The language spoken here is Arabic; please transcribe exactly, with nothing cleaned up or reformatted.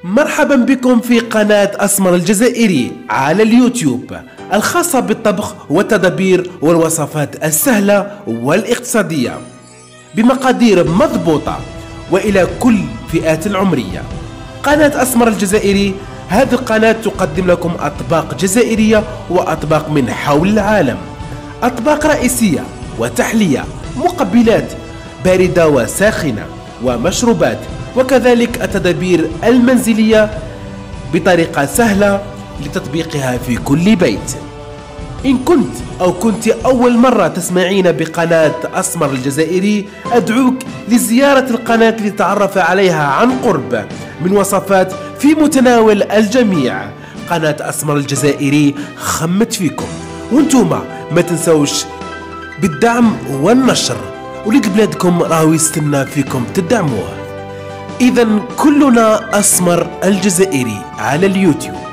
مرحبا بكم في قناة أسمر الجزائري على اليوتيوب الخاصة بالطبخ والتدابير والوصفات السهلة والاقتصادية بمقادير مضبوطة وإلى كل فئات العمرية. قناة أسمر الجزائري هذه القناة تقدم لكم أطباق جزائرية وأطباق من حول العالم، أطباق رئيسية وتحلية، مقبلات باردة وساخنة ومشروبات، وكذلك التدابير المنزلية بطريقة سهلة لتطبيقها في كل بيت. إن كنت أو كنت أول مرة تسمعين بقناة أسمر الجزائري أدعوك لزيارة القناة لتتعرف عليها عن قرب من وصفات في متناول الجميع. قناة أسمر الجزائري خمت فيكم، وانتوما ما تنسوش بالدعم والنشر، ولد بلادكم راهو يستنى فيكم تدعموه. إذا كلنا أسمر الجزائري على اليوتيوب.